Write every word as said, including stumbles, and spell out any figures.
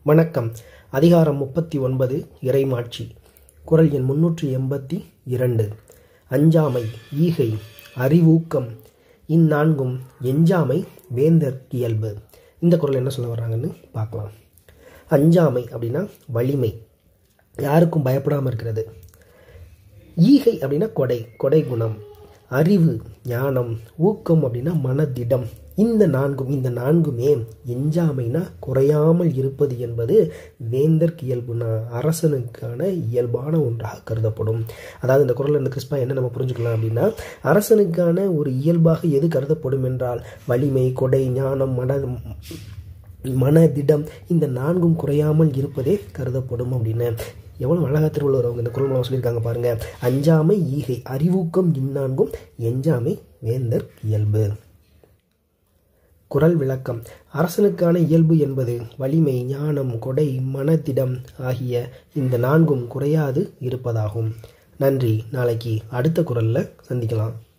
வணக்கம். அதிகாரம் முப்பத்தி ஒன்பது இறைமாட்சி. குறள் எண் முன்னூற்றி எண்பத்தி இரண்டு. அஞ்சாமை, ஈகை, அறிவூக்கம் இந்நான்கும் எஞ்சாமை வேந்தர் இயல்பு. இந்த குறள் என்ன சொல்ல வர்றாங்கன்னு பார்க்கலாம். அஞ்சாமை அப்படின்னா வலிமை, யாருக்கும் பயப்படாமல் இருக்கிறது. ஈகை அப்படின்னா கொடை, கொடை குணம். அறிவு, ஞானம். ஊக்கம் அப்படின்னா மனதிடம். இந்த நான்கும் இந்த நான்குமே எஞ்சாமைனா குறையாமல் இருப்பது என்பது வேந்தர்க்கு இயல்புனா அரசனுக்கான இயல்பான ஒன்றாக கருதப்படும். அதாவது இந்த குறளில் இந்த கிறிஸ்பா என்ன நம்ம புரிஞ்சுக்கலாம் அப்படின்னா, அரசனுக்கான ஒரு இயல்பாக எது கருதப்படும் என்றால் வலிமை, கொடை, ஞானம், மன மனதிடம் இந்த நான்கும் குறையாமல் இருப்பதே கருதப்படும் அப்படின்னு. எவ்வளோ அழகாக திருவள்ளுவர் அவங்க இந்த குறள் மூலம் சொல்லியிருக்காங்க பாருங்க. அஞ்சாமை, ஈகை, அறிவூக்கம் இந்நான்கும் எஞ்சாமை வேந்தர் இயல்பு. குறள் விளக்கம். அரசனுக்கான இயல்பு என்பது வலிமை, ஞானம், கொடை, மனதிடம் ஆகிய இந்த நான்கும் குறையாது இருப்பதாகும். நன்றி. நாளைக்கு அடுத்த குறளில் சந்திக்கலாம்.